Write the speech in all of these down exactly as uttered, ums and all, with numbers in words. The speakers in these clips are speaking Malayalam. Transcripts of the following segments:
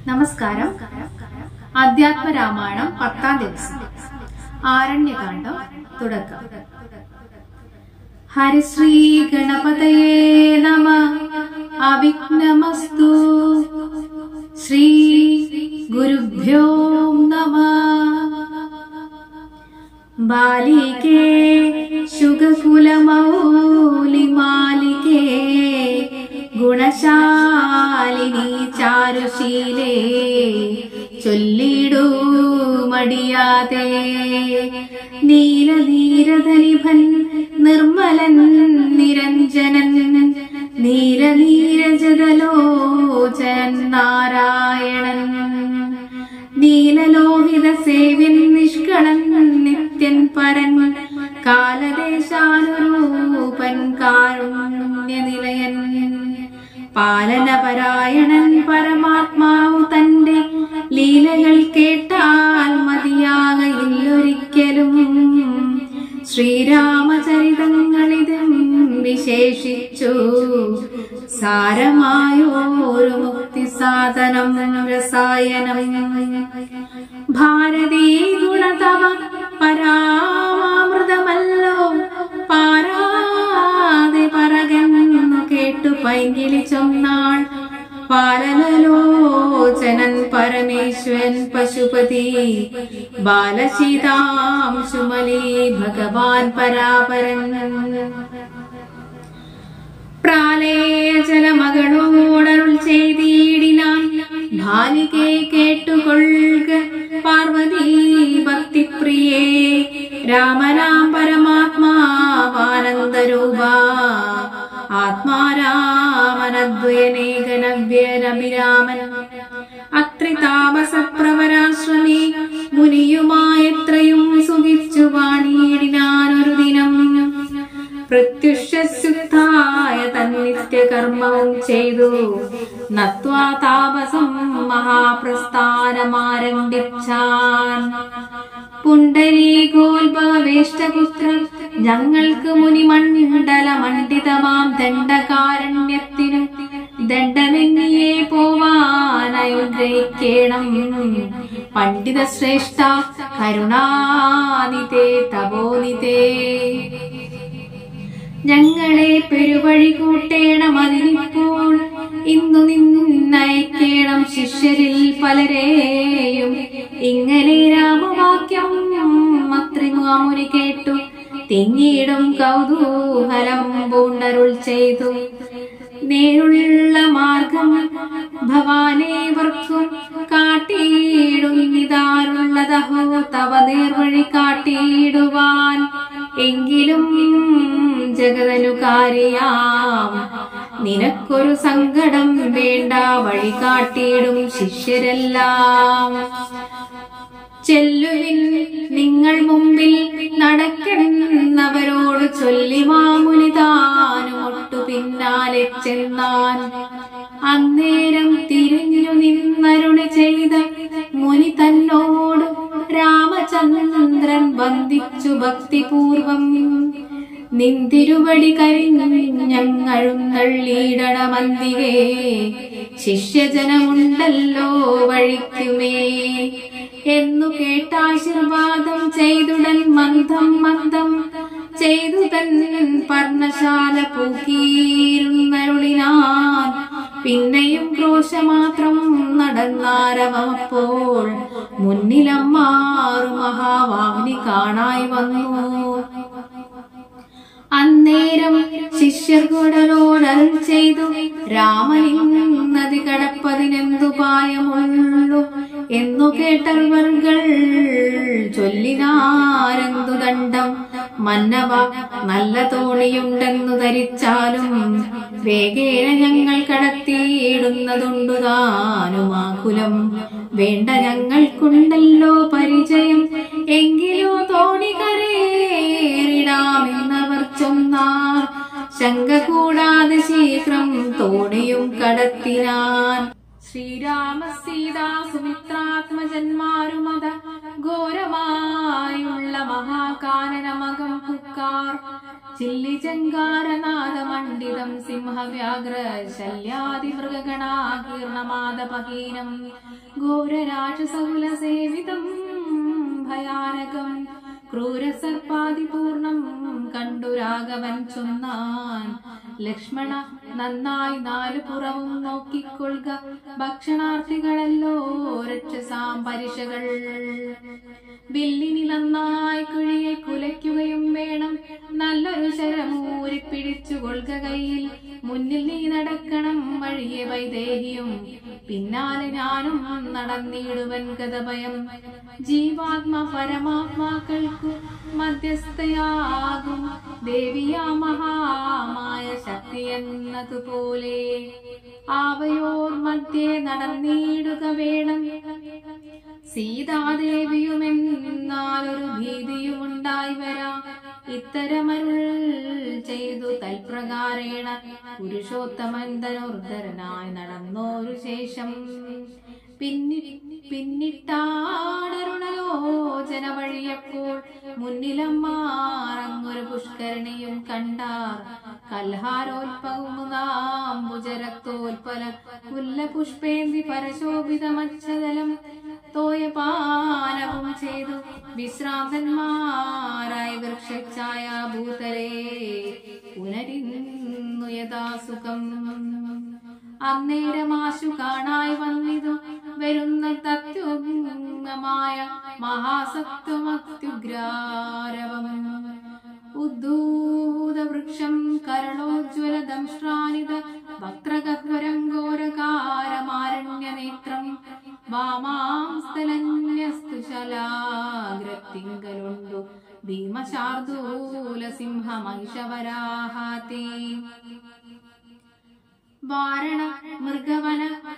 നമസ്കാരം. അധ്യാത്മ രാമായണം പത്താം ദിവസം. ആരണ്യകാണ്ഡം തുടക്കം. ഹരിശ്രീ ഗണപതയേ നമ. അവിഘ്നമസ്തു. ശ്രീ ഗുരുഭ്യോ നമ. ബാലികേ ശുഗകുലമൗലിമാലികേ ഗുണശാലിനി ചാരുശീലേ ചൊല്ലിടൂ മടിയാതെ. നീലനീരധനിഭൻ നിർമ്മലൻ നിരഞ്ജനൻ നീലനീരജതലോചൻ നാരായണൻ നീലലോഹിത സേവ്യൻ നിഷ്കളൻ നിത്യൻ പരൻ കാലദേശാനുരൂപൻ കാരുണ്യനിലയൻ പാലനപരായണൻ പരമാത്മാവു തന്റെ ലീലകൾ കേട്ടാൽ മതിയാകയില്ലൊരിക്കലും. ശ്രീരാമചരിതങ്ങളിതും വിശേഷിച്ചു സാരമായോരു മുക്തി സാധനം രസായനം. ഭാരതീ ഗുണതവ പരാമൃതമല്ലോ പാരാതെ പറകെന്നു കേട്ടു പൈങ്കിളി ചൊന്നാൾ. പാലനലോചനൻ പരമേശ്വരൻ പശുപതി ബാലശീതാംശുമലി ഭഗവാൻ പരാപരൻ. പ്രാലേയജലമകളോടരുൾ ചെയ്തിടിനാൻ ബാലികേ കേട്ടുകൊള്ളുക പാർവതി ഭക്തിപ്രിയേ. രാമനാം പരമാത്മാവാനന്ദരൂപ ആത്മാരാമനദ്വയനേകനവ്യനഭിരാമൻ അത്രി താപസപ്രവരാശ്രമേ മുനിയുമായെത്രയും സുഖിച്ചു വാണിയിടിനാനൊരു ദിനം. പ്രത്യുഷശുദ്ധായ തന്നിത്യകർമ്മവും ചെയ്തു നത്വാ താപസം മഹാപ്രസ്ഥാനമാരംഭിച്ചാൻ. പുണ്ടരീകോത്ഭവേഷ്ടപുത്രൻ ഞങ്ങൾക്ക് മുനിമണ്ഡല മണ്ഡിതമാം ദണ്ഡകാരണ്യത്തിനു ദണ്ഡമെന്നിയേ പോവാനനുഗ്രഹിക്കേണം. പണ്ഡിത ശ്രേഷ്ഠ കരുണാനിതേ തപോനിതേ. ഞങ്ങളെ പെരുവഴി കൂട്ടേണം അതിനിപ്പോൾ ഇന്നു നിന്നയക്കേണം ശിഷ്യരിൽ പലരെയും. ഇങ്ങനെ രാമവാക്യം അത്രിമുനി കേട്ടു തിങ്ങിയിടും കൗതൂഹലം പൂണ്ടരുൾ ചെയ്തു. നേരുള്ള മാർഗം ഭവാനേവർക്കും കാട്ടിയിടുന്നിതാരുള്ളതഹോ തവ നേർവഴി കാട്ടിയിടുവാൻ. എങ്കിലും ജഗതനുകാരിയാം നിനക്കൊരു സങ്കടം വേണ്ട, വഴി കാട്ടിയിടും ശിഷ്യരെല്ലാം. ചെല്ലുവിൻ നിങ്ങൾ മുമ്പിൽ നടക്കുന്നവരോട് ചൊല്ലി മാമുനി താനും ഒട്ടു പിന്നാലെ ചെന്നാൻ. അന്നേരം തിരിഞ്ഞു നിന്നരുളി ചെയ്ത മുനി തന്നോട് രാമചന്ദ്രൻ വന്ദിച്ചു ഭക്തിപൂർവം. നിന്തിരുവടി കരിഞ്ഞു ഞങ്ങളും തള്ളിയിടണമന്തികേ, ശിഷ്യജനമുണ്ടല്ലോ വഴിക്കുമേ എന്നു കേട്ടാശീർവാദം ചെയ്തുടൻ മന്ദം മന്ദം ചെയ്തു തൻ പർണശാല പൂക്കിയിരുന്നരുളിനാൻ. പിന്നെയും ക്രോശമാത്രം നടന്നാരവപ്പോൾ മുന്നിലമ്മാറു മഹാവാഗ്നി കാണായി വന്നു. അന്നേരം ശിഷ്യർ കൂടലോടരുൾ ചെയ്തു രാമനിന്നതി കടപ്പതിനെന്തുപായമുള്ളു എന്നു കേട്ടവർകൾ ചൊല്ലിനാരെന്തു ദണ്ഡം. മന്നവ നല്ല തോണിയുണ്ടെന്നു ധരിച്ചാലും വേഗേന ഞങ്ങൾ കടത്തിയിടുന്നതുണ്ടു താനുമാകുലം. വേണ്ട ഞങ്ങൾക്കുണ്ടല്ലോ പരിചയം, എങ്കിലോ തോണി കരേറിടാമെന്നവർ ചൊന്നാർ. ശങ്ക കൂടാതെ ശീഘ്രം തോണിയും കടത്തിനാൻ. ശ്രീരാമ സീതാ സുമിത്രാത്മജന്മാരുമത ഘോരമായുള്ള മഹാകാനനമകം പുക്കാർ. ചില്ലിചങ്കാരനാദമണ്ഡിതം സിംഹവ്യാഘ്ര ശല്യാദിമൃഗഗണാകീർണമാദപഹീനം ഘോരരാക്ഷസകുലസേവിതം ഭയാനകം ക്രൂരസർപ്പാദിപൂർണം കണ്ടു രാഘവൻ ചൊന്നാൻ, ലക്ഷ്മണ നന്നായി നാലു പുറവും നോക്കിക്കൊള്ളുക, ഭക്ഷണാർത്ഥികളല്ലോ രക്ഷസാം പരിശകൾ. വില്ലിനി നന്നായി കുഴിയെ കുലയ്ക്കുകയും വേണം, നല്ലൊരു ശരമൂരി പിടിച്ചു കൊള്ളുക കയ്യിൽ. മുന്നിൽ നീ നടക്കണം വഴിയെ വൈദേഹിയും, പിന്നാലെ ഞാനും നടന്നിടുവൻ ഗതഭയം. ജീവാത്മ പരമാത്മാക്കൾക്കു മധ്യസ്ഥയാകും ദേവിയാ മഹാമായ ശക്തി എന്നതുപോലെ ആവയോർ മധ്യേ നടന്നിടുക വേണം. സീതാദേവിയുമെന്നാലൊരു ഭീതിയുമുണ്ടായി വരാം. ഇത്തരമരുൾ ചെയ്തു തൽപ്രകാരേണ പുരുഷോത്തമൻ ധനുർധരനായി നടന്നോരു ശേഷം പിന്നി പിന്നിട്ടാടരുണലോചന വഴിയപ്പോൾ മുന്നിലമ്മാറങ്ങൊരു പുഷ്കരണിയും കണ്ടാർ. കൽഹാരോൽപകുമുദാംബുജരക്തോൽപല പുല്ല പുഷ്പേന്തി പരശോഭിതമച്ഛതലം തോയപാനവും ചെയ്തു വിശ്രാന്തന്മാരായി വൃക്ഷഛായ ഭൂതലേ പുനരിന്നു യഥാസുഖം. അന്നേരമാശു കാണായി വന്നിതു വരുന്ന തത്വമായ മഹാസത്വമത്യുഗ്രാരവം. ഉദ്ധൂത വൃക്ഷം കരളോജ്വല ദംഷ്ട്രാനിത വക്ത്രഗഹ്വരംഘോരകാരമാരണ്യനേത്രം വാമാംസ്തലന്യസ്തു ശലാഗ്രത്തിങ്കലുണ്ടു ഭീമശാർദൂല സിംഹ മഹിഷവരാഹാതേ. വാരണ മൃഗവന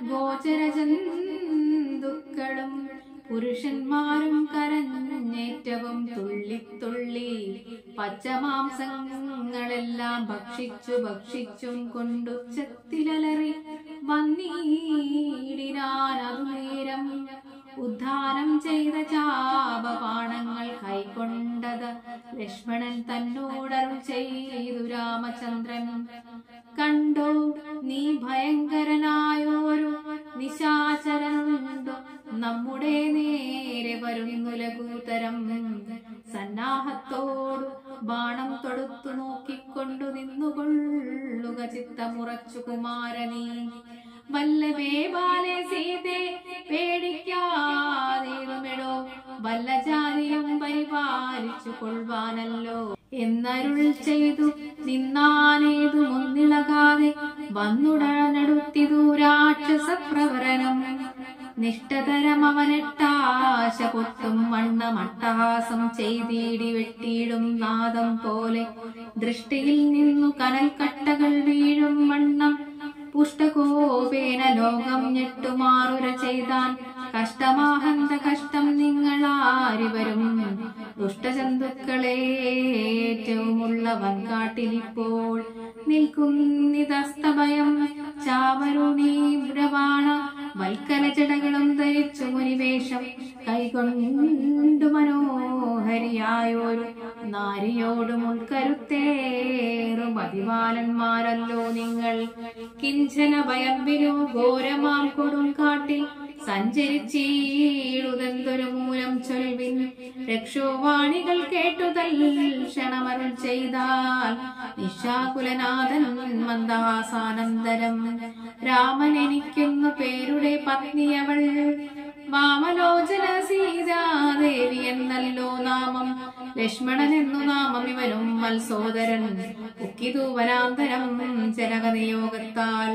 ഗോചരജന്തുക്കളും പുരുഷന്മാരും കരഞ്ഞേറ്റവും തുള്ളിത്തുള്ളി പച്ചമാംസങ്ങളെല്ലാം ഭക്ഷിച്ചു ഭക്ഷിച്ചും കൊണ്ടുച്ചത്തിലലറി വന്നീടിനാൻ അതുനേരം. ഉദ്ധാനം ചെയ്ത ചാപബാണങ്ങൾ കൈക്കൊണ്ടത് ലക്ഷ്മണൻ തന്നോടരുൾ ചെയ്തു രാമചന്ദ്രൻ. കണ്ടോ നീ ഭയങ്കരനായോരു നിശാചരനുണ്ടോ നമ്മുടെ നേരെ വരുന്നു ലഘൂതരം. സന്നാഹത്തോടു ബാണം തൊടുത്തു നോക്കിക്കൊണ്ടു നിന്നുകൊള്ളുക ചിത്തമുറച്ചു കുമാരനീ. വല്ലവേ ബാലെ സീതേ പേടിക്കാതെടുമെടോ, വല്ല ജാതിയും പരിപാലിച്ചു കൊള്ളുവാനല്ലോ എന്നരുൾ ചെയ്തു നിന്നാനേതു മുന്നിളകാതെ വന്നുടനടുത്തിതു രാക്ഷസപ്രവരനം. നിഷ്ഠതരം അവനെട്ടാശ പൊട്ടും വണ്ണമട്ടഹാസം ചെയ്തിടി വെട്ടിയിടും നാദം പോലെ ദൃഷ്ടിയിൽ നിന്നു കനൽ കട്ടകൾ വീഴും വണ്ണം പുഷ്ടകോപേന ലോകം ഞെട്ടുമാറുര ചെയ്താൻ. കഷ്ടമാഹന്ത കഷ്ടം നിങ്ങളാരിവരും ദുഷ്ടജന്തുക്കളേറ്റവുമുള്ള വൻകാട്ടിലിപ്പോൾ നിൽക്കുന്നിതസ്തഭയം. ചാവരുണീബ്രവാണ വൽക്കല ജടകളും ധരിച്ചു മുനിവേഷം കൈകൊണ്ടു മനോഹരിയായൊരു നാരിയോടും ഉൾക്കരുത്തേറും അതിബാലന്മാരല്ലോ നിങ്ങൾ. കിഞ്ചന ഭയംബിനു ഘോരമാം കൊടും കാട്ടിൽ സഞ്ചരിച്ചീടുതെന്തൊരു മൂലം ചൊൽവിൻ. രക്ഷോവാണികൾ കേട്ടുതൽ ക്ഷണമരുൾ ചെയ്താൽ നിശാകുലനാഥൻ മന്ദഹാസാനന്തരം. രാമൻ എനിക്കൊന്നു പേരുടെ പത്നിയവൾ വാമലോചന സീതാദേവി എന്നല്ലോ നാമം. ലക്ഷ്മണൻ എന്നു നാമം ഇവനും മത്സോദരൻ ഉക്കിതു വനാന്തരം ജനകനിയോഗത്താൽ.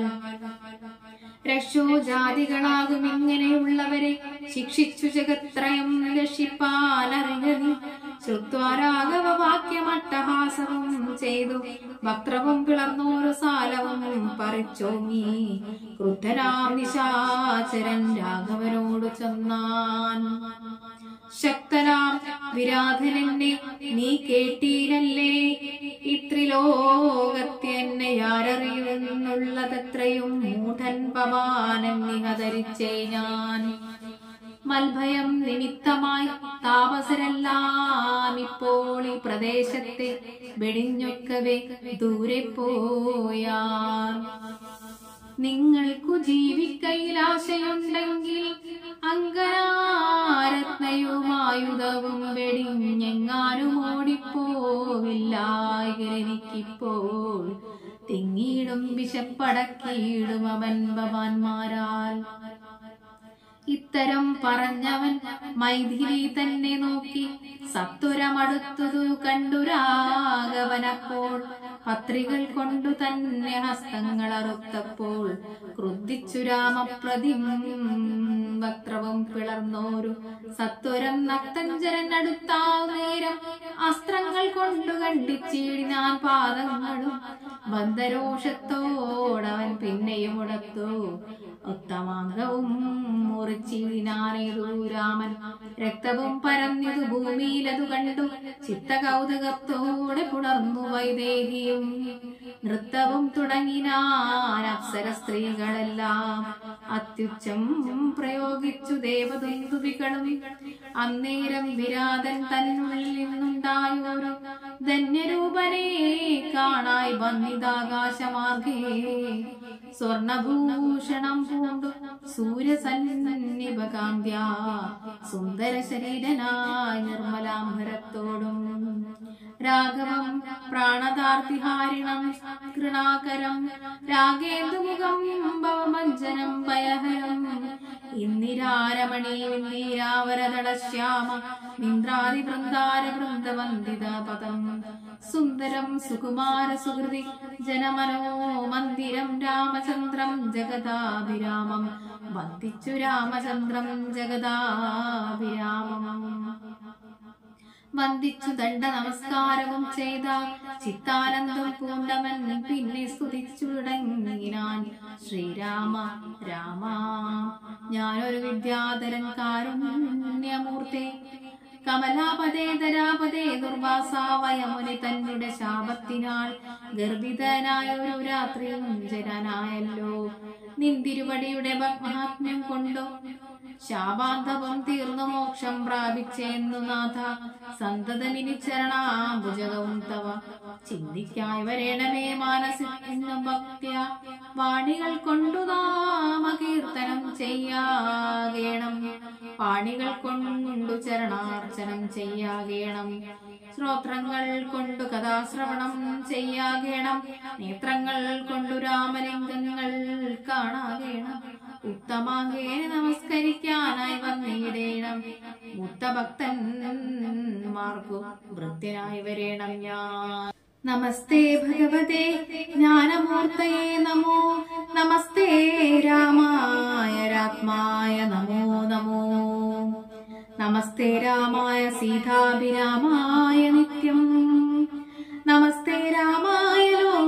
രക്ഷോജാതികളാകും ഇങ്ങനെയുള്ളവരെ ശിക്ഷിച്ചു ജഗത്രയം രക്ഷിപ്പാനറിഞ്ഞതി. ശ്രുത്വാരാഘവ വാക്യമട്ടഹാസവും ചെയ്തു വക്രവും പിളർന്നോരു സാലവും പറിച്ചോങ്ങി ക്രുദ്ധനാം നിശാചരൻ രാഘവനോട് ചെന്നാൻ. ശക്തനാം വിരാധനെന്നെ നീ കേട്ടീലല്ലേ, ഇത്രിലോകത്തെ എന്നെ ആരറിയുന്നുള്ളതെത്രയും മൂഢൻ പവാനെന്നിഹ ധരിച്ചേ ഞാൻ. മൽഭയം നിമിത്തമായി താപസരെല്ലാം ഇപ്പോൾ ഈ പ്രദേശത്തെ വെടിഞ്ഞൊക്കവെ ദൂരെ പോയാർ. നിങ്ങൾക്കു ജീവിക്കയിലാശയുണ്ടെങ്കിൽ അങ്കനാരത്നയുമായുധവും വെടിഞ്ഞെങ്ങാനും ഓടിപ്പോവില്ലായിരിക്കിപ്പോൾ തിങ്ങിയിടും വിശപ്പടക്കിയിടും അവൻ ഭവാന്മാരാൽ. ഇത്തരം പറഞ്ഞവൻ മൈഥിലി തന്നെ നോക്കി സത്വരമടുത്തതു കണ്ടു രാഘവനപ്പോൾ പത്രികൾ കൊണ്ടു തന്നെ ഹസ്തങ്ങൾ അറുത്തപ്പോൾ ക്രുദ്ധിച്ചു രാമപ്രതിം വക്രവും പിളർന്നോരു സത്വരം നക്തഞ്ചരൻ അടുത്താൽ നേരം അസ്ത്രങ്ങൾ കൊണ്ടു കണ്ടിച്ചിടിനാൻ പാദങ്ങളും ബന്ധരോഷത്തോടവൻ പിന്നെയും ഉടത്തു ഉത്തമാംഗവും മുറിച്ചിടിനാനേതു രാമൻ. രക്തവും പരന്നിതു ഭൂമിയിലതു കണ്ടു ചിത്തകൗതുകത്തോടെ പുണർന്നു വൈദേഹിയും നൃത്തവും തുടങ്ങിനാൻ അപ്സര സ്ത്രീകളെല്ലാം അത്യുച്ചം പ്രയോഗിച്ചു ദേവദുന്ദുവികളും. അന്നേരം വിരാതൻ തന്നുള്ളിൽ നിന്നുണ്ടായൊരു ധന്യരൂപനെ കാണായി വന്നിതാകാശമാർഗേ സ്വർണഭൂഷണം പൂണ്ടു സൂര്യസന്നിഭകാന്ത്യാ സുന്ദര ശരീരനായ നിർമ്മലാംബരത്തോടും രാഘവം പ്രാണതാർത്തിഹാരിണം കൃണാകരം രാഗേന്ദുമുഖം ഭവമഞ്ജനം ഭയഹരം ഇന്ദിരാരമണീ ഇന്ദിരാവരദളശ്യാമ ഇന്ദ്രാദി വൃന്ദാര വൃന്ദവന്ദിത പദം സുന്ദരം സുകുമാര സുഹൃതി ജനമനോ മന്ദിരം രാമചന്ദ്രം ജഗദാഭിരാമം വന്ദിച്ചു രാമചന്ദ്രം ജഗദാഭിരാമം. വന്ദിച്ചു ദണ്ഡ നമസ്കാരവും ചെയ്ത ചിത്താനന്ദം പൂണ്ടവൻ പിന്നെ സ്തുതിച്ചു തുടങ്ങിനാൻ. ശ്രീരാമ രാമ ഞാനൊരു വിദ്യാധരൻ കാരുണ്യമൂർത്തേ കമലാപദേ ധരാപദേ ദുർവാസാവയമുനി തന്നുടെ ശാപത്തിനാൽ ഗർഭിതനായ ഒരു രാത്രിയും ജനനായല്ലോ. നിന്തിരുവടിയുടെ മഹാത്മ്യം കൊണ്ടോ ശാപാന്തവും തീർന്നു മോക്ഷം പ്രാപിച്ചെന്നു നാഥ സന്തതമിനി ചരണാംബുജകവും തവ ചിന്തിക്കായി വരേണമേ മാനസി എന്നും ഭക്ത്യ വാണികൾ കൊണ്ടു നാമകീർത്തനം ചെയ്യാകേണം. പാണികൾ കൊണ്ടു ചരണാർച്ചനം ചെയ്യാകേണം. ശ്രോത്രങ്ങൾ കൊണ്ടു കഥാശ്രവണം ചെയ്യാകേണം. നേത്രങ്ങൾ കൊണ്ടു രാമലിംഗങ്ങൾ കാണാകേണം. ഉത്തമാകേന നമസ്കരിക്കാനായി വന്നിടേണം. മുക്തഭക്തന്മാർക്കു വൃത്യനായി വരേണം ഞാൻ. നമസ്തേ ഭഗവതേ ജ്ഞാനമൂർത്തയേ നമോ നമസ്തേ രാമായ രാത്മായ നമോ നമോ നമസ്തേ രാമായ സീതാഭിരാമായ നിത്യം നമസ്തേ രാമായ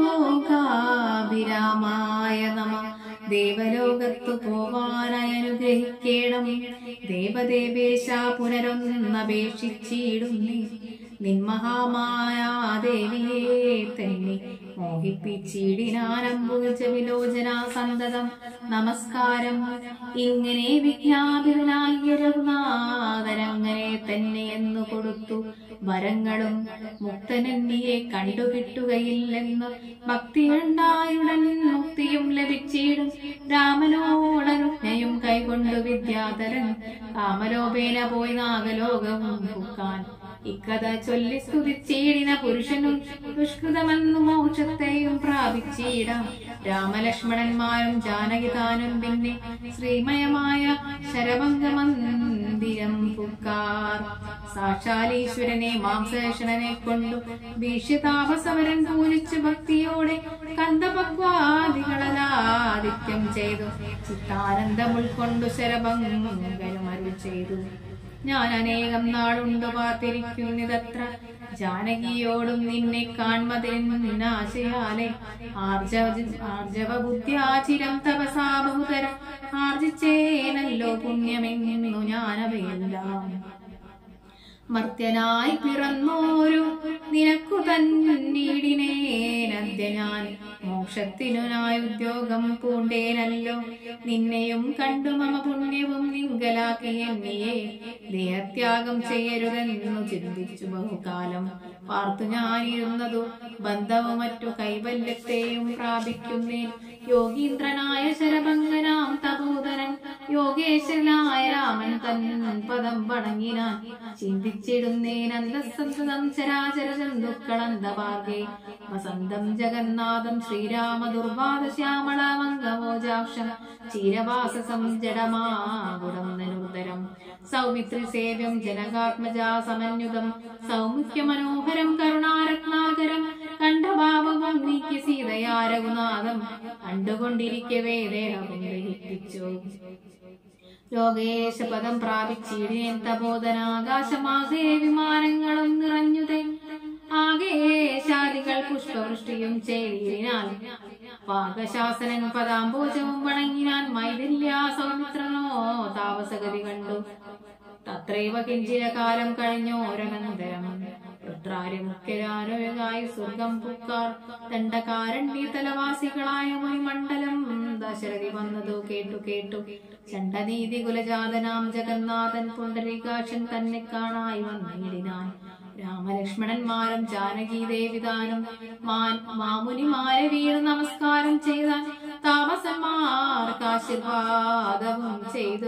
ലോകാഭിരാമായ നമ. ദേവലോകത്തു പോവാനായി അനുഗ്രഹിക്കേണം. ദേവദേവേശ പുനരൊന്നപേക്ഷിച്ചിടുന്നേ നിന്മഹാമായ ദേവിയെ തന്നെ മോഹിപ്പിച്ചിടിനാനംബുജ വിലോചന സന്തതം നമസ്കാരം. ഇങ്ങനെ വിജ്ഞാപിതനായ രഘുനാഥനങ്ങനെ തന്നെ എന്നു കൊടുത്തു വരങ്ങളും മുക്തനെന്നിയെ കണ്ടുകിട്ടുകയില്ലെന്ന് ഭക്തിയുണ്ടായുടൻ മുക്തിയും ലഭിച്ചിടും. രാമനോടനുജ്ഞയും കൈകൊണ്ടു വിദ്യാധരൻ കാമലോപേന പോയി നാഗലോകവും പുക്കാൻ ഇക്കഥ ചൊല്ലി സ്തുതിച്ചിടിന പുരുഷനും ദുഷ്കൃതമെന്നു മോക്ഷത്തെയും പ്രാപിച്ചിടാം. രാമലക്ഷ്മണന്മാരും ജാനകിതാനും പിന്നെ ശ്രീമയമായ ശരഭംഗമന്ദിരം പുക്കാർ. സാക്ഷാലീശ്വരനെ മാംസേഷണനെ കൊണ്ടു ഭീഷ്യതാപസവരൻ പൂജിച്ചു ഭക്തിയോടെ കന്ദപക്വാദികളാദിത്യം ചെയ്തു ചിത്താനന്ദം ഉൾക്കൊണ്ടു ശരഭംഗനും അരുൾ ചെയ്തു. ഞാൻ അനേകം നാളുണ്ടു കാത്തിരിക്കുന്നിതത്ര ജാനകിയോടും നിന്നെ കാൺമതിനാശയാലെ ആർജവ ബുദ്ധ്യാചിരം തപസാ ബഹുതരം ആർജിച്ചേനല്ലോ പുണ്യമെന്നു ഞാനവയെല്ലാം. മർത്യനായി പിറന്നോരു നിനക്കു തന്നീടിനേനദ്യ ഞാൻ മോക്ഷത്തിനായ ഉദ്യോഗം പൂണ്ടേനല്ലോ. നിന്നെയും കണ്ടു മമ പുണ്യവും നിങ്കലാക്കി എന്നെയെ ദേഹത്യാഗം ചെയ്യരുതെന്നു ചിന്തിച്ചു ബഹുകാലം പാർത്തു ഞാനിരുന്നതു ബന്ധവും മറ്റു കൈവല്യത്തെയും പ്രാപിക്കുന്നേൻ. യോഗീന്ദ്രനായ ശരഭംഗനാം തപോധരൻ യോഗേശ്വരനായ രാമൻ തൻ പദം വണങ്ങിനാൻ. ചിന്തിച്ചിടുന്നേൻ അന്തസന്തതം ചരാചര ജന്തുക്കളന്തപാർഗേ വസന്തം ജഗന്നാഥം ശ്രീരാമ ദുർവാദ ശ്യാമള മംഗമോജാക്ഷം ചീരവാസസം ജഡമാകുടം നനുദരം സൗമിത്രി സേവ്യം ജനകാത്മജാ സമന്യുതം സൗമുഖ്യ മനോഹരം കരുണാരത്നാകരം കണ്ഠഭാവം നീക്കി സീതയാ രഘുനാഥം കണ്ടുകൊണ്ടിരിക്കവേ ദേഹം ദഹിപ്പിച്ചു. ലോകേശപദം പ്രാപിച്ചിടിനേൻ തപോധനാകാശമാകെ വിമാനങ്ങളും നിറഞ്ഞുതേ. ആകേശാദികൾ പുഷ്പവൃഷ്ടിയും ചേരിനാൽ പാകശാസനൻ പദാംബോജവും വണങ്ങിനാൻ. മൈഥില്യ സൗമിത്രനോ താപസഗതി കണ്ടു തത്രൈവ കിഞ്ചിര കാലം കഴിഞ്ഞോരനന്തരം രുദ്രാര്യമുഖ്യരാരോഗായി സ്വർഗം പുക്കാർ ദണ്ഡകാരണ്യ തലവാസികളായ മുനിമണ്ഡലം. ദശരഥി വന്നതു കേട്ടു കേട്ടു ചണ്ഡനീതി കുലജാതനാം ജഗന്നാഥൻ പുണ്ടരീകാക്ഷൻ തന്നെ കാണായി വന്നിടിനാൻ. രാമലക്ഷ്മണന്മാരും ജാനകി ദേവിതാനും മാൻ മാമുനിമാരെ വീണ് നമസ്കാരം ചെയ്താൻ. താമസന്മാർക്ക് ആശീർവാദവും ചെയ്തു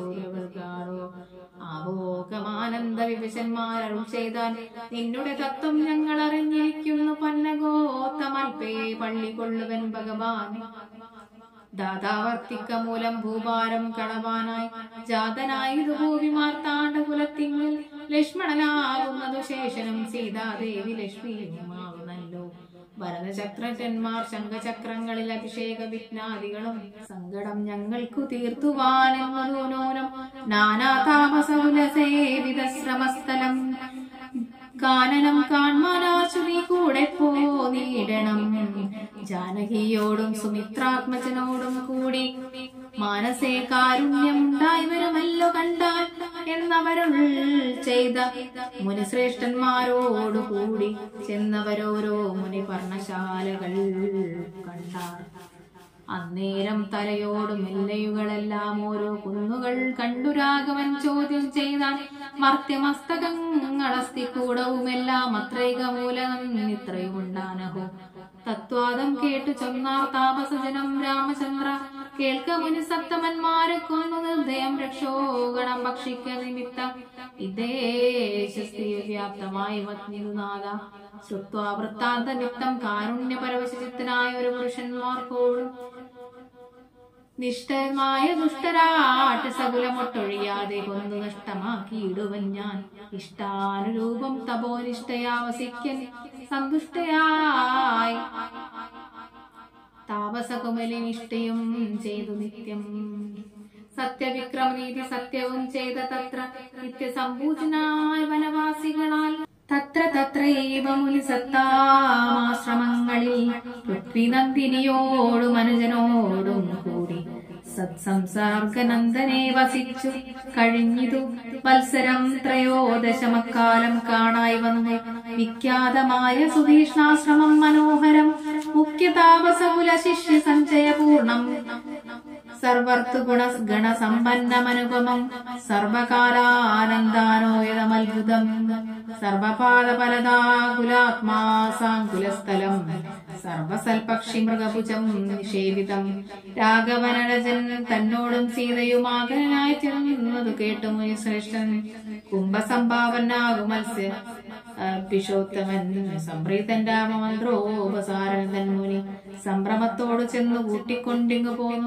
ആവോകമാനന്ദ വിഭജന്മാരും ചെയ്താൻ. നിന്നുടെ തത്വം ഞങ്ങൾ അറിഞ്ഞിരിക്കുന്നു പന്നഗോത്തമൽപേ പള്ളി കൊള്ളുവൻ ഭഗവാൻ. ദാതാവർത്തിക്ക മൂലം ഭൂഭാരം കളവാനായി ജാതനായതു ഭൂവിമാർത്താണ്ട കുലത്തിങ്കിൽ ലക്ഷ്മണനാകുന്നതു ശേഷനും സീതാദേവി ലക്ഷ്മിയുമാകുന്നല്ലോ. ഭരതചക്രജന്മാർ ശംഖചക്രങ്ങളിൽ അഭിഷേക വിഘ്നാദികളും സങ്കടം ഞങ്ങൾക്കു തീർത്തുവാനെന്നതു നൂനം നാനാതാപസകുലസേവിത ശ്രമസ്ഥലം കാനനം കാൺമാനാശുതി കൂടെ പോനീടണം. ജാനകിയോടും സുമിത്രാത്മജനോടും കൂടി മാനസേ കാരുണ്യമുണ്ടായി വരുമല്ലോ കണ്ടാൽ എന്നവരുൾ ചെയ്ത മുനിശ്രേഷ്ഠന്മാരോടു കൂടി ചെന്നവരോരോ മുനി പർണശാലകൾ കണ്ടാർ. അന്നേരം തലയോടും എല്ലയുകളെല്ലാം ഓരോ കുന്നുകൾ കണ്ടു രാഘവൻ ചോദ്യം ചെയ്താൻ. മർത്യമസ്തകങ്ങളസ്തി കൂടവുമെല്ലാം അത്രൈക മൂലം ഇത്രയുമുണ്ടാനഹോ. തത്വാദം കേട്ടു ചൊന്നാർ താപസജനം രാമചന്ദ്ര കേൾക്ക മുനി സപ്തമന്മാരെ കൊന്നു നിർദ്ദയം രക്ഷോഗണം ഭക്ഷിക്ക നിമിത്തം ഇദ്ദേഹസ്തി വ്യാപ്തമായി വന്നിരുന്നാഥ. ശ്രുത്വാ വൃത്താന്ത നിമിത്തം കാരുണ്യ പരവശചിത്തനായ ഒരു പുരുഷന്മാർക്കോടും നിഷ്ഠമായ ദുഷ്ടരാട്ട് സകുലമൊട്ടൊഴിയാതെ കൊന്നു നഷ്ടമാക്കിയിടുവൻ ഞാൻ. ഇഷ്ടാനുരൂപം തപോനിഷ്ഠയാവസിക്കൻ സന്തുഷ്ടയായി താപസകുമലി നിഷ്ഠയും ചെയ്തു നിത്യം. സത്യവിക്രമനീതി സത്യവും ചെയ്ത തത്ര നിത്യസമ്പൂജനായ വനവാസികളാൽ തത്ര തത്രൈവ മുനിസത്താമാശ്രമങ്ങളിൽ പൃഥ്വിനന്ദിനിയോടും അനുജനോടും കൂടി സത്സംസർഗനന്ദനെ വസിച്ചു കഴിഞ്ഞിതു വത്സരം ത്രയോദശമക്കാലം കാണായി വന്ന് വിഖ്യാതമായ സുധീഷ്ണാശ്രമം മനോഹരം മുഖ്യ താപസകുല ശിഷ്യ സഞ്ചയപൂർണം സർവർത്ത് ഗുണ ഗണസമ്പന്നമനുപമം സർവകാലാനന്ദാനോയതമത്ഭുതം സർവപാദ ഫലദാകുലാത്മാ സാങ്കുലസ്ഥലം സർവസൽപക്ഷി മൃഗഭുജം നിഷേവിതം. രാഘവനരജൻ തന്നോടും സീതയുമാകനായി ചെന്നതു കേട്ടു മുനിശ്രേഷ്ഠൻ കുംഭസംഭാവനാകു മത്സ്യ പിഷോത്തമൻ സംപ്രീതൻ രാമമന്ത്രോപസാരൻ മുനി സംഭ്രമത്തോട് ചെന്നു കൂട്ടിക്കൊണ്ടിങ്ങു പോന്നു.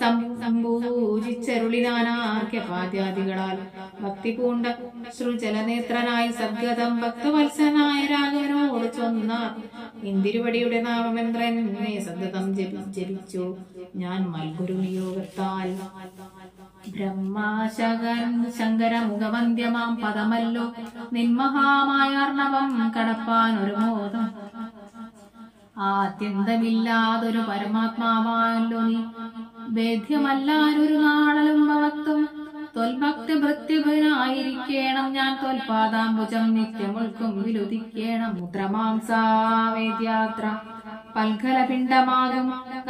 സംഭൂജിച്ചരുളിനാനാർക്യപാദ്യാദികളാൽ ഭക്തി പൂണ്ട ശ്രുജലനേത്രനായി സദ്ഗതം ഭക്തവത്സനായ രാഘവനോട് ചൊന്നാർ. ഇന്ദിരുവടിയുടെ നാമമന്ത്രൻ സദ്ഗതം ജപിച്ചു ഞാൻ മൽഗുരു നിയോഗത്താൽ. ബ്രഹ്മാശകൻ ശങ്കരമുഖവന്ധ്യമാം പദമല്ലോ നിന്മഹാമായാർണവം കടപ്പാൻ ഒരു മോദം. ആദ്യന്തമില്ലാതൊരു പരമാത്മാവായല്ലോ നീ ഭേദ്യമല്ലാനൊരു നാളലും ഭവത്വം. തൊൽഭക്ത ഭൃത്യഭനായിരിക്കേണം ഞാൻ തൊൽപാദാംബുജം നിത്യമുൾക്കും വിലുദിക്കേണം. മുദ്രമാംസാവേദ്യാത്ര പൽഖലപിണ്ഡമാകും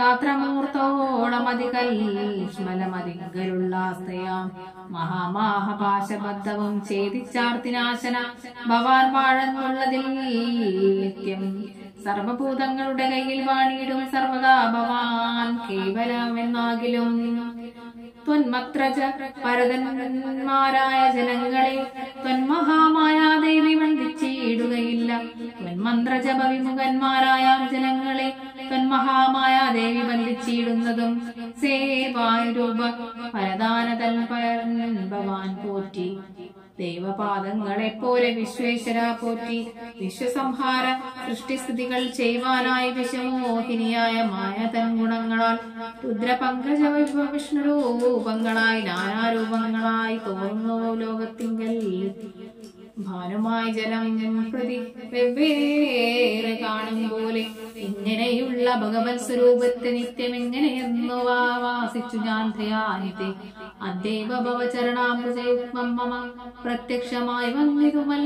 ഗാത്രമൂർത്തോളമതികൽഷ്മലമതികളുള്ളാസ്തയാം മഹാമാഹപാശബദ്ധവും ഛേദിച്ചാർത്തിനാശന ഭവാൻ വാഴന്നുള്ളതിൽ നിത്യം സർവഭൂതങ്ങളുടെ കയ്യിൽ വാണിയിടും സർവദാ ഭവാൻ കേവലമെന്നാകിലും ത്വന്മത്രജ പരതന്മാരായ ജനങ്ങളെ ത്വന്മഹാമായാദേവി വന്ദിച്ചിടുകയില്ല. ത്വന്മന്ത്രജപ വിമുഖന്മാരായ ജനങ്ങളെ ത്വന്മഹാമായാദേവി വന്ദിച്ചിടുന്നതും സേവാരൂപ പരദാനതൽ ഭവാൻ പോറ്റി. ദൈവപാദങ്ങളെ പോലെ വിശ്വേശ്വര പോറ്റി. വിശ്വസംഹാര സൃഷ്ടിസ്ഥിതികൾ ചെയ്യുവാനായി വിശ്വമോഹിനിയായ മായ തൻ ഗുണങ്ങളാൽ രുദ്രപങ്കജ വിഷ്ണുരൂപങ്ങളായി നാനാരൂപങ്ങളായി തോന്നുന്നു ലോകത്തിങ്കൽ. ഭാനുമായി ജലം പ്രതി വെവ്വേറെ കാണും പോലെ ഇങ്ങനെയുള്ള ഭഗവത് സ്വരൂപത്തെ നിത്യം എങ്ങനെയെന്നു വാസിച്ചു ഞാൻ ധ്യാനിത്തെ. അദ്ദേവ ഭവചരണാമൃതയുഗ്മം മമ പ്രത്യക്ഷമായി വന്നിരുമൽ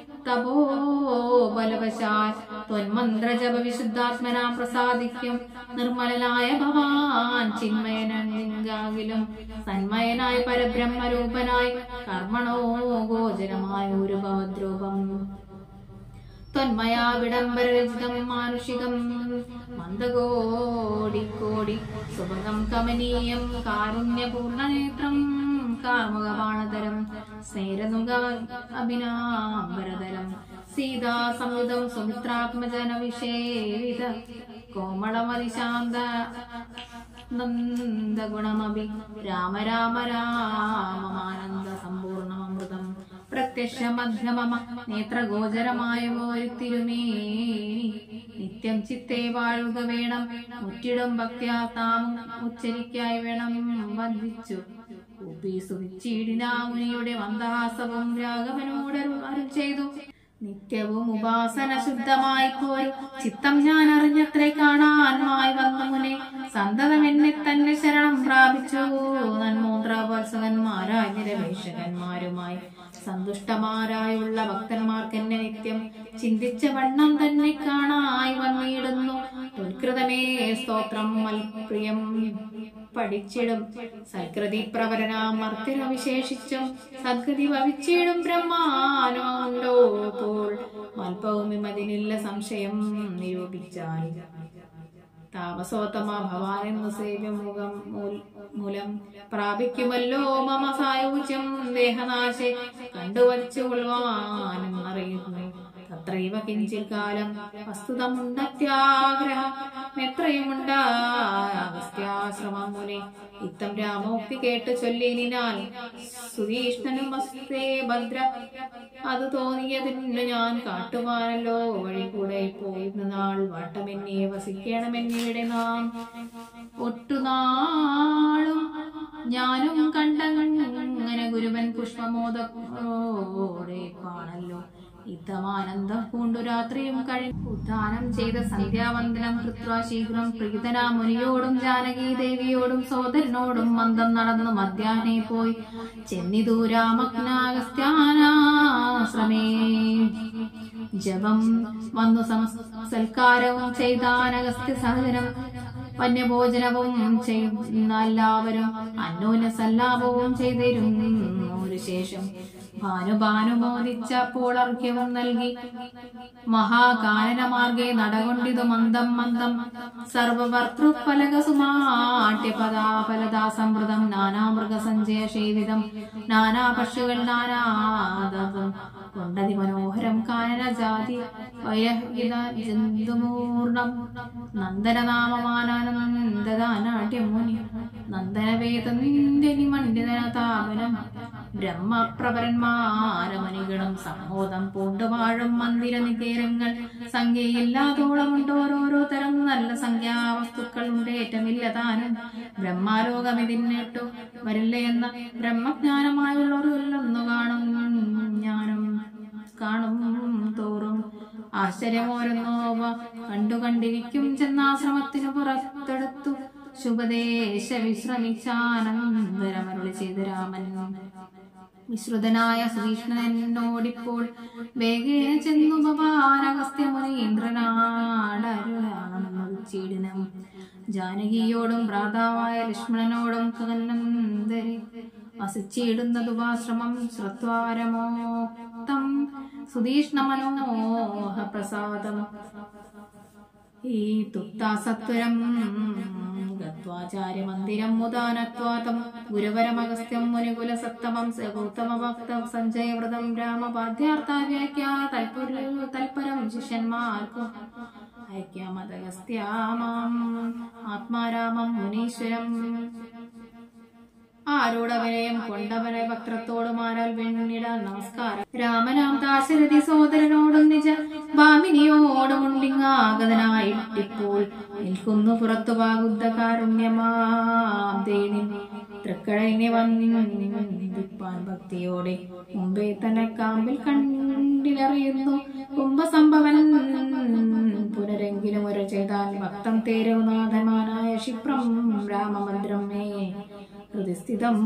തപോബലവശാൽ ത്വന്മന്ത്രജപ വിശുദ്ധാത്മനാം പ്രസാദിക്കും. നിർമ്മലനായ ഭവാൻ ചിന്മയനാകിലും സന്മയനായ പരബ്രഹ്മരൂപനായി കർമ്മണോ ഗോചരമായ ഒരു ഭവദ്രൂപം ത്വന്മയാ വിടംബരരചിതം മാനുഷികം മന്ദകോടി കോടി സുഭഗം കമനീയം കാരുണ്യപൂർണനേത്രം കാർമുകബാണതരം സ്നേരനുക അഭിനാംബരതരം സീതാ സംയുതം സുമിത്രാത്മജന വിഷേവിത കോമളമതിശാന്ത നന്ദഗുണമഭി രാമ രാമ രാമമാനന്ദ സമ്പൂർണമൃതം പ്രത്യക്ഷ മധ്യമമ നേത്രഗോചരമായ തിരുമേനി നിത്യം ചിത്തേ വാഴുക വേണം. മുറ്റിടും ഭക്ത്യാ താമും ഉച്ചരിക്കായി വേണം വന്ദിച്ചു സുവിച്ചിടിനാമുനിയുടെ മന്ദഹാസവും രാഘവനോട് അരുൾ ചെയ്തു. നിത്യവും ഉപാസന ശുദ്ധമായി പോയി ചിത്തം ഞാൻ അറിഞ്ഞത്രേ കാണാൻമായി വന്ന മുനെ സന്തതം എന്നെ തന്നെ ശരണം പ്രാപിച്ചു. നന്മൂത്രവത്സകന്മാരായ നിരപേക്ഷകന്മാരുമായി സന്തുഷ്ടമാരായുള്ള ഭക്തന്മാർക്ക് എന്നെ നിത്യം ചിന്തിച്ച വണ്ണം തന്നെ കാണായി വന്നിടുന്നു. ഉത്കൃതമേ സ്തോത്രം മൽപ്രിയം പഠിച്ചിടും സൽകൃതി പ്രവരനാം മർത്തിന വിശേഷിച്ചും സദ്ഗതി ഭവിച്ചിടും ബ്രഹ്മാനോണ്ടോ പോൾ മൽപ്പവും ഇമതിനില്ല സംശയം നിരൂപിച്ചാൽ. താമസോത്തമ ഭവാനെന്നു സേവ്യമുഖം മൂലം പ്രാപിക്കുമല്ലോ മമ സായുജ്യം ദേഹനാശെ കണ്ടുവച്ചുകൊള്ളുവാനെന്നറിയുന്നു. തത്രൈവ കിഞ്ചിൽ കാലം വസ്തുതമുണ്ടത്യാഗ്രഹം എത്രയുമുണ്ടാഗസ്ത്യാശ്രമം മുനെ ഇത്തം രാമോക്തി കേട്ട് ചൊല്ലിനാൽ സുതീഷ്ണനും വസ്തേ ഭദ്ര അത് തോന്നിയതിന് ഞാൻ കാട്ടുവാനല്ലോ വഴി കൂടെ പോയിരുന്ന നാൾ വട്ടമെന്നെ വസിക്കണമെന്നിവിടെ നാം ഒട്ടുനാളും ഞാനും കണ്ടങ്ങനെ ഗുരുവൻ പുഷ്പമോദോടെ കാണല്ലോ. ഇത്തമാനന്ദം പൂണ്ടു രാത്രിയും കഴി ഉദ്ധാനം ചെയ്ത സന്ധ്യാവന്ദനം കൃത്വാ ശീഘ്രം പ്രീതനാ മുനിയോടും ജാനകി ദേവിയോടും സോദരനോടും മന്ദം നടന്നു മധ്യാഹ്നെ പോയി ചെന്നിതു രാമജ്ഞാഗസ്ത്യാനാശ്രമേ. ജപം വന്നു സൽക്കാരവും ചെയ്താനഗസ്ത്യ സഹജനം വന്യഭോജനവും ചെയ്യുന്ന എല്ലാവരും അന്യോന്യ സല്ലാപവും ചെയ്തിരുന്നു. ശേഷം ഭാനുഭാനുമോദിച്ചപ്പോൾ അർഘ്യവും നൽകി മഹാകാനനമാർഗെ നടകൊണ്ടിതു മന്ദം മന്ദം സർവഭർത്തൃഫലകസുമാട്യപദാഫലദാസമൃതം നാനാമൃഗസഞ്ചയ സേവിതം നാനാ പശുകൾ നാനാദം കൊണ്ടതി മനോഹരം കാനന ജാതി വൈരഹിത ജന്തുമൂർണം നന്ദനനാമമാനന്ദദാനാട്യമുനി നന്ദനവേദനിമണ്ഡിതനതാപനം ബ്രഹ്മപ്രവരന്മാരമണികളും സമ്മോദം പൂണ്ടുവാഴും മന്ദിര നികേരങ്ങൾ സംഖ്യയില്ലാതോളമുണ്ടോരോരോ തരം നല്ല സംഖ്യാവസ്തുക്കൾ ഉണ്ടേറ്റമില്ല താനും ബ്രഹ്മാലോകമിതിന്നിട്ടു വരില്ല എന്ന ബ്രഹ്മജ്ഞാനമായുള്ളൊരു കാണും ജ്ഞാനം കാണും തോറും ആശ്ചര്യമോരുന്നോവ കണ്ടു കണ്ടിരിക്കും ചെന്നാശ്രമത്തിനു പുറത്തെടുത്തു ശുഭദേശ വിശ്രമിച്ചാനന്ദരമരുളി ചെയ്ത് രാമൻ. വിശ്രുതനായ ശ്രീകൃഷ്ണനോടിപ്പോൾ വേഗേന ചെന്നു ഭവാൻ അഗസ്ത്യ മുനീന്ദ്രനാടരുളാണെന്നറിയിച്ചിടിനം. ജാനകിയോടും ഭ്രാതാവായ ലക്ഷ്മണനോടും കന്നന്തരി വസിച്ചിടുന്നതുപാശ്രമം ശ്രുത്വാരമോക്തം സുതീഷ്ണ മനോഹ പ്രസാദം ഈ തുക്താസത്വരം ഗത്വാചാര്യ മന്ദിരം മുദാനത്വാതം ഗുരുവരമഗസ്ത്യം മുനികുല സത്തമം ഗൗതമ ഭക്ത സഞ്ജയവ്രതം രാമപാദ്യാർത്ഥാവ്യാഖ്യാ തൽപരം ശിഷ്യന്മാർക്കും ഐക്യമതഗസ്ത്യാമാം ആത്മാരാമം മുനീശ്വരം ആരൂഢവരെയും കൊണ്ടവരെ ഭക്തത്തോടും ആരാൽ വെണ്ണിടാൻ നമസ്കാരം. രാമനാം ദാശരഥി സോദരനോടും നിജ ഭാമിനിയോടും ഉണ്ടിങ്ങാഗതനായിട്ടിപ്പോൾ നിൽക്കുന്നു പുറത്തു വാഗുദ്ധ കാരുണ്യമാം ദേവി തൃക്കടയിനെ വന്നിപ്പാൻ ഭക്തിയോടെ മുമ്പേ തന്നെ കാമ്പിൽ കണ്ടിലറിയുന്നു കുംഭസംഭവൻ പുനരെങ്കിലും ഒരു ചെയ്താൽ ഭക്തം തേരവുനാഥമാനായ ക്ഷിപ്രം രാമമന്ത്രം മേ ഹൃദിസ്ഥിതം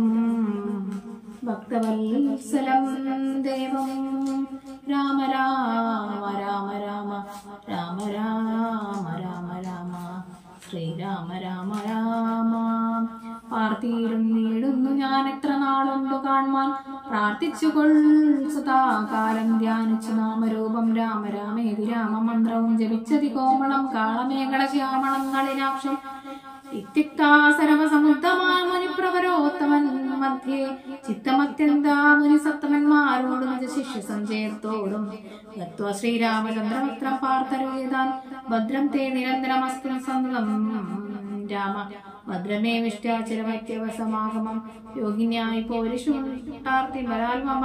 ഭക്തവത്സലം ദേവം രാമ രാമ രാമ രാമ രാമ രാമ രാമ രാമ ശ്രീരാമ രാമ രാമ. പാർത്തിയിലും നീടുന്നു ഞാൻ എത്ര നാളുണ്ടു കാണുവാൻ പ്രാർത്ഥിച്ചുകൊള്ളുതാകാലം ധ്യാനിച്ചു നാമരൂപം രാമ രാമേതി രാമമന്ത്രവും ജപിച്ചതി കോമളം കാളമേഖല ശ്യാമളങ്ങളിലാക്ഷം ഇത്യുക്താസരവസമുദ്ധമായ മുനിപ്രവരോത്തമൻ മധ്യേ ചിത്തമത്യന്താ മുനിസത്തമന്മാരോടും നിജ ശിഷ്യ സഞ്ജയത്തോടും ഗത്വാ ശ്രീരാമചന്ദ്രമിത്രം പാർത്ഥരേതാൻ ഭദ്രം തേ നിരന്തരമസ്തു സന്തതം രാമ ഭദ്രമേ വിഷ്ടാചിരമത്യവസമാഗമം യോഗിന്യായി പൗരുഷാർത്തി ബലാൽമമ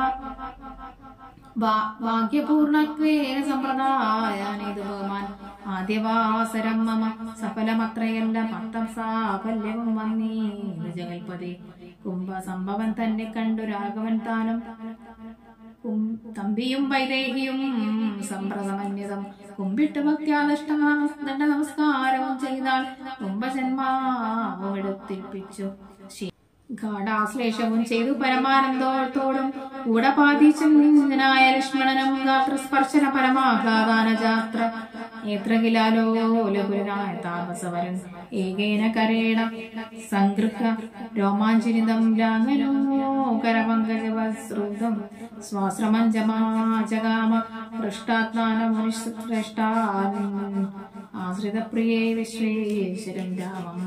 ഭാഗ്യപൂർണത്വേന സമ്പ്രദായാനേതു ബഹുമാൻ ആദ്യവാസരം മമ സഫലമത്രയല്ല ഭക്തം സാഫല്യവും വന്നീ ജഗൽപതി. കുംഭസംഭവൻ തന്നെ കണ്ടു രാഘവൻ താനും തമ്പിയും വൈദേഹിയും സമ്പ്രദമന്യതം കുമ്പിട്ട് ഭക്ത്യാദഷ്ട ദണ്ഡ നമസ്കാരവും ചെയ്താൽ കുംഭജന്മാവും എടുത്തിരിപ്പിച്ചു. ഗാഠാശ്ലേഷവും ചെയ്തു പരമാനന്ദത്തോടും കൂടപാതീച്ചനായ ലക്ഷ്മണനും ഗാത്രസ്പർശന പരമാഹ്ലാദാന ജാത്ര നേത്രകിലാലോലപുരനായ താപസവരൻ ഏകേന കരേണ സംഗൃഹ രോമാഞ്ചിനിതം ലാംഗനോ കരപങ്കജവസ്രുതം സ്വാശ്രമഞ്ജമാജഗാമ പൃഷ്ടാത്മാനമുനിശ്രേഷ്ഠാ ആശ്രിതപ്രിയേ വിശ്വേശ്വരം രാമം.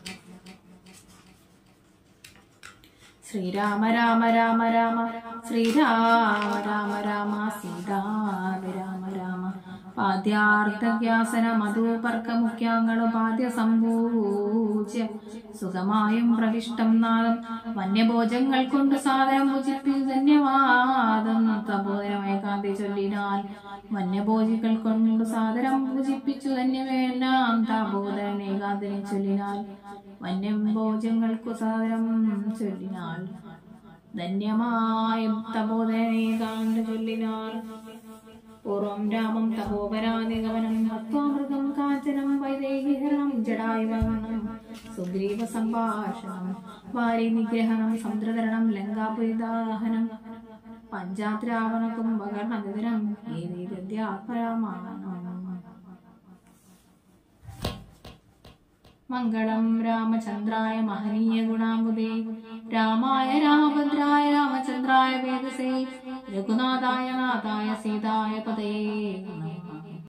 ശ്രീരാമ രാമ രാമ രാമ ശ്രീരാമ രാമ രാമ സീതാഭിരാമ രാമ. പാദ്യാർത്ഥവ്യാസന മധുപർക്ക മുഖ്യാങ്ങളും പാദ്യ സംഭൂജ്യ സുഖമായും പ്രവിഷ്ടം നാദം വന്യഭോജങ്ങൾ കൊണ്ട് സാദരം ഭുജിപ്പിച്ചു ധന്യവാദം തപോധനമായ കാന്തി ചൊല്ലിനാൽ വന്യഭോജികൾ കൊണ്ട് സാദരം ഭുജിപ്പിച്ചു ധന്യവേനാം തപോധന ഏകാന്തനെ ചൊല്ലിനാൽ വന്യഭോജങ്ങൾക്കു സാദരം ചൊല്ലിനാൽ ധന്യമായും തപോധനേകാന്ത ചൊല്ലിനാർ. പൂർവം രാമം തപോപരാനിഗമനം ഹത്വാമൃതം കാഞ്ചനം വൈദേഹിഹരണം ജടായുവഹനം സുഗ്രീവ സംഭാഷണം വാരി നിഗ്രഹണം സമുദ്രതരണം ലങ്കാപുരിദാഹനം പഞ്ചാദ്രാവണ കുംഭകർണദിനം ഏതേ ഗദ്യാത്മരാമായണം. മംഗളം രാമചന്ദ്രായ മഹനീയ ഗുണാമുദേ രാമായ രാമഭദ്രായ രാമചന്ദ്രായ വേദസേ രഘുനാഥായ നാഥായ സീതായ പദേ.